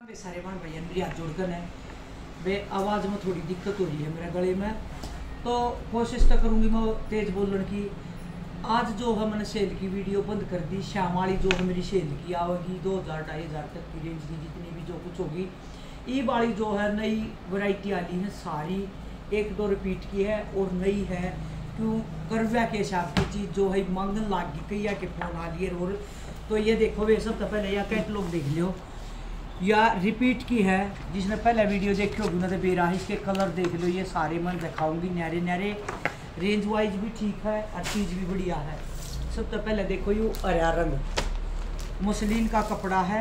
वे सारे भाई भैया मेरी हाथ जोड़कर है वे आवाज़ में थोड़ी दिक्कत हो रही है मेरे गले में, तो कोशिश तो करूँगी मैं तेज़ बोलने की। आज जो है मैंने सेल की वीडियो बंद कर दी। शाम वाली जो है मेरी सेल की आवेगी 2000-2500 तक की रेंज की, जितनी भी जो कुछ होगी। ई वाली जो है नई वैरायटी आली है, सारी 1-2 रिपीट की है और नई है। क्यों करवा के हिसाब की चीज़ जो है मांगन लाग गई कई के फोन आ लिए। और तो ये देखो वे सब तो पहले या कैटलॉग देख लो, या रिपीट की है जिसने पहले वीडियो देखी होगी ना, तो बेरा इसके कलर देख लो। ये सारे मैं दिखाऊंगी न्यारे न्यारे, रेंज वाइज भी ठीक है और चीज़ भी बढ़िया है। सब तो पहले देखो ये हरा रंग मुसलिन का कपड़ा है।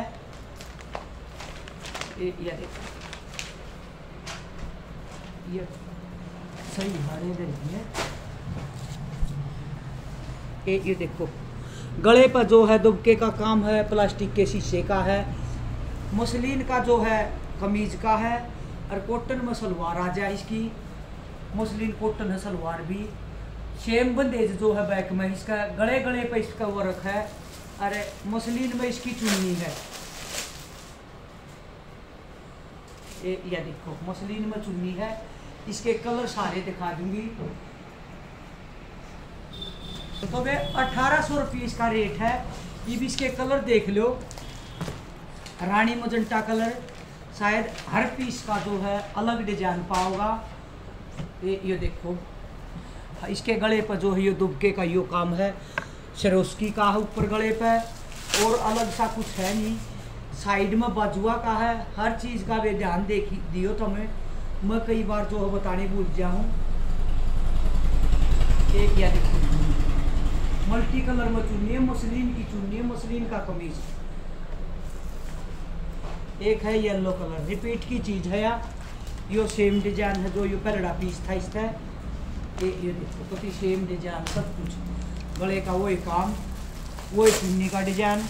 ये देखो ये सही हरे है। ये देखो गले पर जो है दुबके का काम है, प्लास्टिक के शीशे का है। मुसलिन का जो है कमीज का है और कॉटन में सलवार आ जाए इसकी। मुसलिन कॉटन है सलवार भी। सेम बंदेज जो है बैक में इसका, गले गले पे इसका वर्क है। अरे मुसलिन में इसकी चुन्नी है। ये देखो मुसलिन में चुन्नी है। इसके कलर सारे दिखा दूंगी। तो वे 1800 रुपये इसका रेट है। ये भी इसके कलर देख लो, रानी मजंटा कलर। शायद हर पीस का जो है अलग डिजाइन पाओगा। ये देखो इसके गले पर जो है ये दुबके का यो काम है, सरोस्की का है ऊपर गले पे, और अलग सा कुछ है नहीं। साइड में बाजुआ का है। हर चीज़ का वे ध्यान देखी दियो तो मैं कई बार जो है बताने भूल जाऊँ। एक या देखो मल्टी कलर में चुन्नी है, मुसलिन की चुन्नी है, मुसलिन का कमीज। एक है येलो कलर, रिपीट की चीज़ है या यो सेम डिजाइन है जो यो पहला पीस था इसका। ये देखो तो सेम डिजाइन सब कुछ, गले का वही काम, वही चुन्नी का डिजाइन।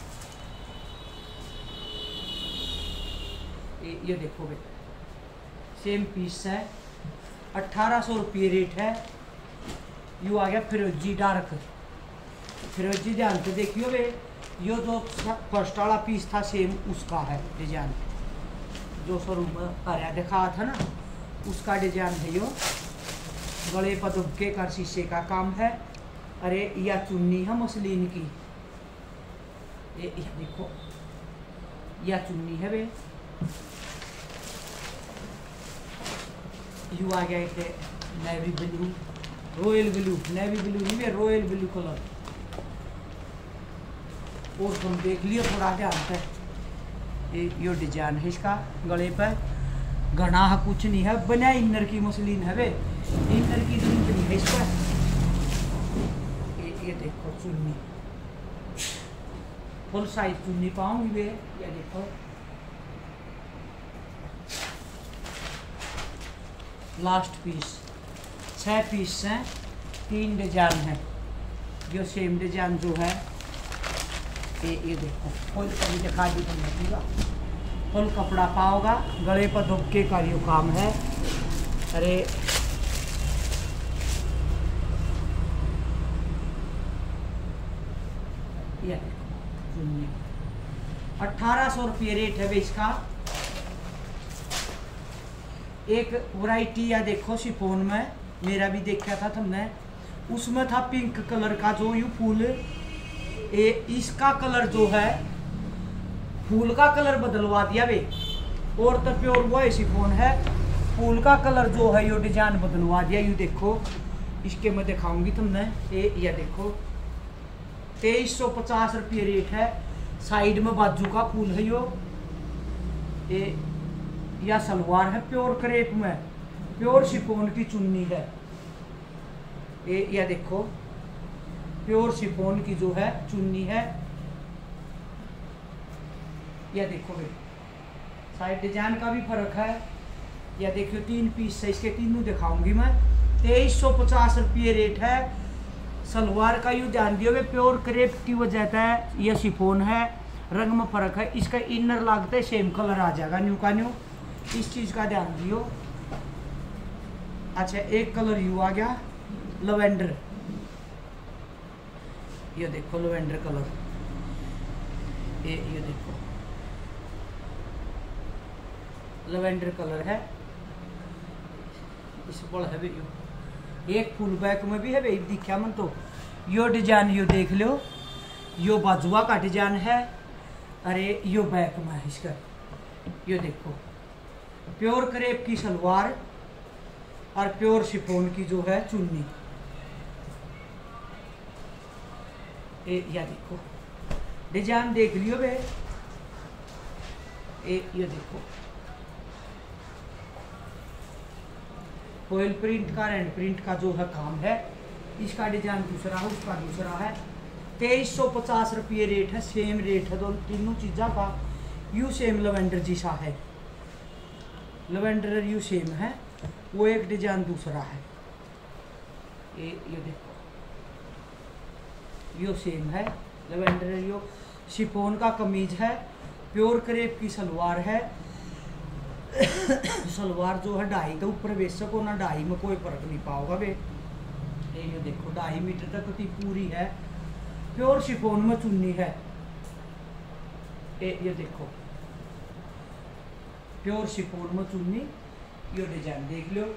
ये देखो भाई सेम पीस है। 1800 रुपये रेट है। यू आ गया फिरोजी डार्क, फिरोजी ध्यान से देखियो वे, यो जो फर्स्ट वाला पीस था सेम उसका है डिजाइन, जो शोरूम में आया दिखा था ना उसका डिजाइन है यो। गले पर दुबके का शीशे का काम है। अरे या चुन्नी है मुसलिन की। ये देखो या चुन्नी है वे। यू आ गया एक navy blue, royal blue, navy blue नहीं वे रॉयल ब्लू कलर। और तुम देख लियो थोड़ा ध्यान से। यो डिजाइन है इसका गले पर, घना कुछ नहीं है, बना इनर की मुसलिन है वे, इनर की जरूरत नहीं है इस पर। ये देखो चुन्नी फुल साइज चुन्नी पाऊंगी वे। ये देखो लास्ट पीस, 6 पीस हैं, 3 डिजाइन है। जो सेम डिजाइन जो है ये देखो फुल कभी दिखा दी तुमने पूरा फुल कपड़ा पाओगा। गले पर दुबके का यो काम है। अरे ये चुन्नी 1800 रुपये रेट है वे इसका। एक वैरायटी या देखो शिफॉन में मेरा भी देखा था तुमने, उसमें था पिंक कलर का जो यू फूल। इसका कलर जो है फूल का कलर बदलवा दिया वे, और तो प्योर वो शिफॉन है। फूल का कलर जो है यो डिजाइन बदलवा दिया। यू देखो इसके मैं दिखाऊंगी तुमने। ये देखो 2350 रुपये रेट है। साइड में बाजू का फूल है यो। या सलवार है प्योर क्रेप में, प्योर शिफॉन की चुन्नी है। या देखो प्योर शिफॉन की जो है चुन्नी है। या देखो भाई साइड डिजाइन का भी फर्क है। या देखियो 3 पीस है इसके, तीनों दिखाऊंगी मैं। 2350 रुपये रेट है। सलवार का यू ध्यान दियो वे प्योर क्रेप की वजह है। यह शिफॉन है, रंग में फर्क है। इसका इनर लागता है सेम कलर आ जाएगा न्यू का न्यू, इस चीज़ का ध्यान दियो। अच्छा एक कलर यू आ गया लवेंडर। ये देखो लवेंडर कलर। ये देखो लवेंडर कलर है, इस पर है भी एक फुल बैक में भी है भाई दिखा मन तो। यो डिजाइन यो देख लो, यो बाजुआ का डिजाइन है। अरे यो बैक में है इसका, यो देखो प्योर क्रेप की सलवार और प्योर शिफॉन की जो है चुन्नी। या देखो डिजाइन देख लियो बे, ये देखो फॉइल प्रिंट का एंड प्रिंट का जो है काम है। इसका डिजाइन दूसरा है, उसका दूसरा है। 2350 रुपये रेट है, सेम रेट है दोनों तीनों चीज़ों का। यू सेम लवेंडर जैसा है, लवेंडर यू सेम है, वो एक डिजाइन दूसरा है। ये देखो यो सेम है लवेंडर, यो शिफॉन का कमीज है, प्योर क्रेप की सलवार है। सलवार जो है 2.5 के ऊपर बेच सको ना, 2.5 में कोई फर्क नहीं पाओगा बे। ये देखो 2.5 मीटर तक की पूरी है, प्योर शिफॉन में चुन्नी है। ये देखो प्योर शिफॉन में चुन्नी, यो डिजाइन देख लो।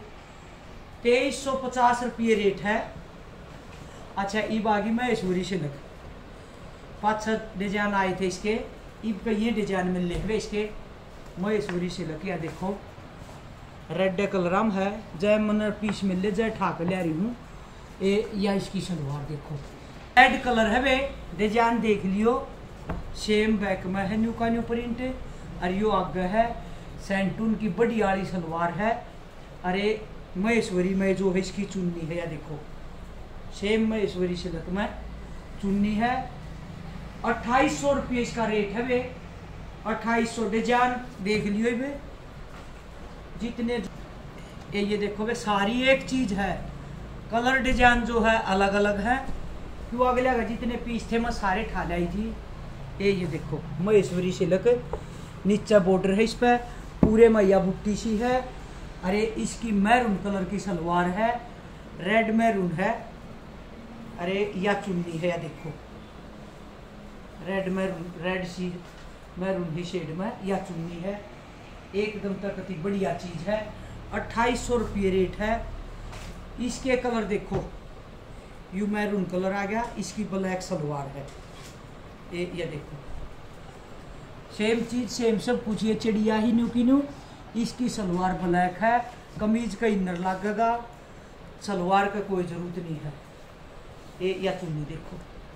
2350 रुपये रेट है। अच्छा ये बागी महेश्वरी सिल्क 5-6 डिजाइन आए थे इसके, इब का ये डिजाइन मिल रहे इसके महेश्वरी सिल्क। या देखो रेड कलरम है, जय मन पीस मिल ले, जय ठाक ले रही हूँ। या इसकी सलवार देखो रेड कलर है वे, डिजाइन देख लियो। सेम बैक में है न्यू का न्यू प्रिंट, और यो आगे है सैंटून की बड़ी वाली सलवार है। अरे महेश्वरी में जो है इसकी चुन्नी है, या देखो सेम महेश्वरी सिल्क में चुन्नी है। 2800 रुपये इसका रेट है वे, 2800। डिजाइन देख लियो वे जितने। ये देखो वे सारी एक चीज है, कलर डिजाइन जो है अलग अलग है। क्यों अगले अगर जितने पीस थे मैं सारे ठा लाई थी। ये देखो महेश्वरी सिल्क, नीचा बॉर्डर है इस पर, पूरे मैया बुट्टी सी है। अरे इसकी मैरून कलर की सलवार है, रेड मैरून है। अरे या चुन्नी है, या देखो रेड मैरून, रेड सी मैरून ही शेड में या चुन्नी है। एकदम तक बढ़िया चीज है। 2800 रुपये रेट है। इसके कलर देखो, यू मैरून कलर आ गया, इसकी ब्लैक सलवार है। ये देखो सेम चीज सेम सब कुछ, ये चिड़िया ही न्यू की न्यू। इसकी सलवार ब्लैक है, कमीज का इनर लगेगा, सलवार का कोई जरूरत नहीं है। या चुन्नी देखो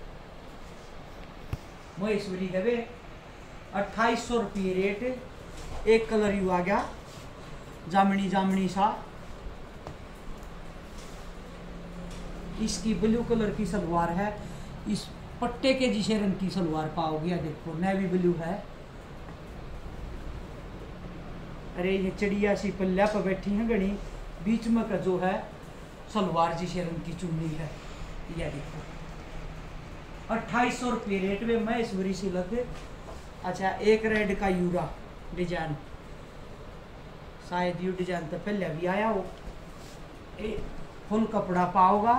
महेश्वरी है वे, 2800 रुपये रेट। एक कलर यू आ गया जामनी जामनी सा, इसकी ब्लू कलर की सलवार है। इस पट्टे के जिसे रंग की सलवार पाओगे, या देखो नेवी ब्लू है। अरे ये चिड़िया सी पल्ला पर बैठी है गणी, बीच में का जो है सलवार जिसे रंग की चुन्नी है। या देखो 2800 रुपये रेट में महेश्वरी सिल्क। अच्छा एक रेड का यूरा डिजाइन, शायद यू डिजाइन तो पहले भी आया हो। फुल कपड़ा पाओगा,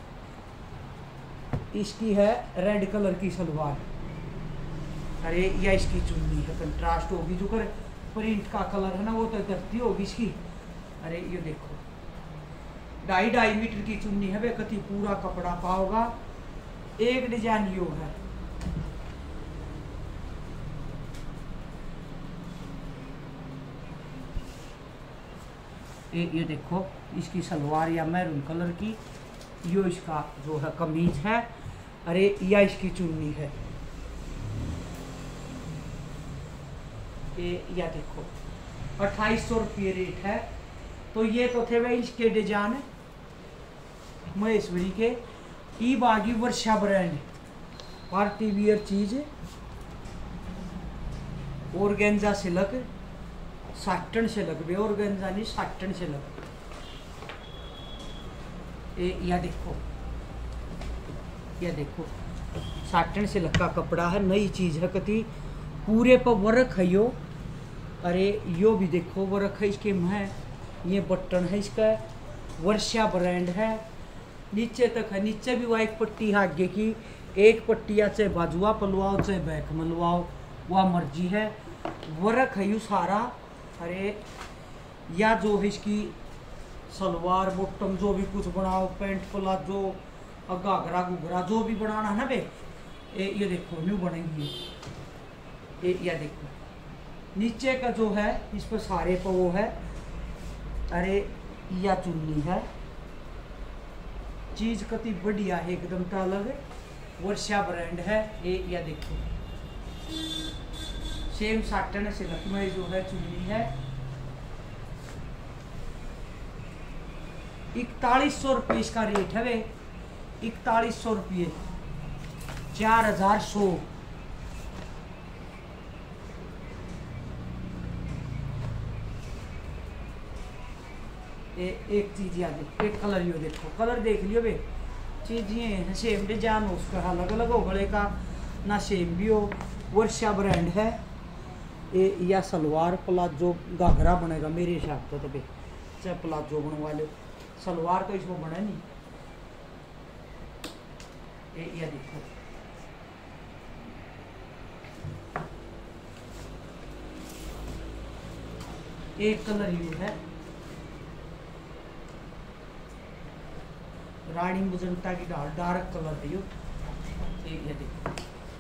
इसकी है रेड कलर की सलवार। अरे या इसकी चुन्नी है, कंट्रास्ट होगी जो कर प्रिंट का कलर है ना, वो तो करती होगी इसकी। अरे ये देखो 2.5 मीटर की चुन्नी है वे, कति पूरा कपड़ा पाओगा। एक डिजाइन यो है, ये देखो इसकी सलवार या मैरून कलर की, यो इसका जो है कमीज है। अरे या इसकी चुन्नी है। या देखो 2800 रुपये रेट है। तो ये तो थे वे इसके डिजाइन महेश्वरी के। ई Baagi Varsha brand party wear चीज, ऑर्गेन्जा सिल्क, साटन सिल्क भी, ऑर्गेन्जा नहीं साटन सिल्क। या देखो साटन सिल्क का कपड़ा है, नई चीज है कति, पूरे पर वर्क है यो। अरे यो भी देखो वर्क है इसके में, ये बटन है इसका, वर्षा ब्रांड है। नीचे तक है, नीचे भी वह एक पट्टी है आगे की, एक पट्टी या चाहे बाजुआ पलवाओ चाहे बैक मलवाओ, वह मर्जी है। वर्क है यू सारा, अरे या जो है इसकी सलवार बॉटम जो भी कुछ बनाओ, पैंट प्लाजो, घाघरा घुघरा जो भी बनाना है ना बे, ये देखो न्यू बनेंगी। ये देखो नीचे का जो है इस पर सारे पर वो है। अरे या चुन्नी है, चीज कति बढ़िया है एकदम तो अलग, वर्षा ब्रांड है। या देखो सेम साटन सिल्क में जो है चुन्नी है। 4100 रुपये इसका रेट है वे, 4100 रुपये, 4100। एक चीज याद, एक कलर यो देखो, कलर देख लियो बे, चीज ये है सेम डिजाइन हो, उसका अलग अलग हो, गले का ना सेम भी हो। वर्षा ब्रांड है ये। या सलवार प्लाजो घाघरा बनेगा मेरे हिसाब से तो बे, चाहे प्लाजो बनवा लो, सलवार तो इसमें बना नहीं। ये देखो एक कलर यू है, रानी मुजंटा की डार्क कलर है यू। ये देखो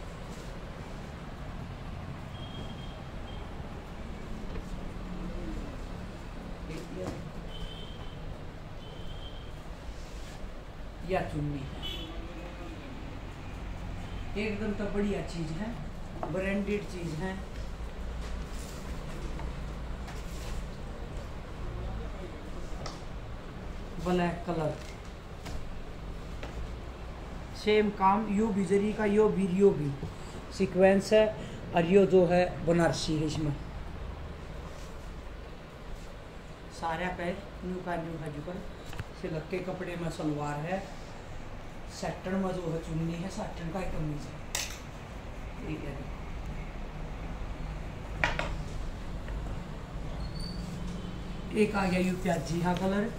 या चुन्नी एकदम तो बढ़िया चीज है, ब्रांडेड चीज है। ब्लैक कलर सेम काम, यो भी जरी का, यो भी सीक्वेंस है, और यो जो है बनारसी है। इसमें सारा पैर न्यू का है, जो सिल्क के कपड़े में सलवार है, सैटन में जो है चुन्नी है, सैटन का कमीज है। ठीक है, एक आ गया यू प्याजी हा कलर,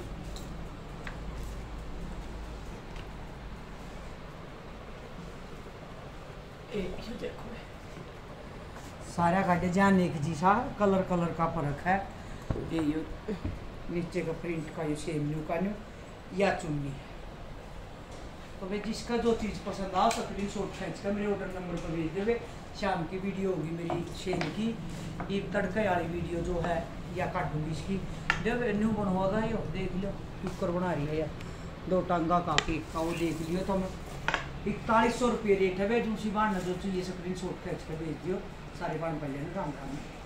देखो सारा का डिजाइन एक जी सा, कलर का फर्क है। ये नीचे का प्रिंट का ये सेम न्यू का न्यू या चुन्नी है। तो भाई जिसका जो चीज़ पसंद आ स्क्रीन शॉट खींच कर मेरे ऑर्डर नंबर पर भेज देवे। शाम की वीडियो होगी मेरी शेर की, ये तड़के वाली वीडियो जो है या काट दूंगी इसकी, जब न्यू बनवागा ये देख लो, कुकर बना रही है या 2 टांगा का केक का, वो देख लियो। तो मैं 4100 रुपये रेट है वे, दूसरी बार न जो चाहिए स्क्रीन शॉट खींच कर भेज दियो। सारे बार पहले ना काम।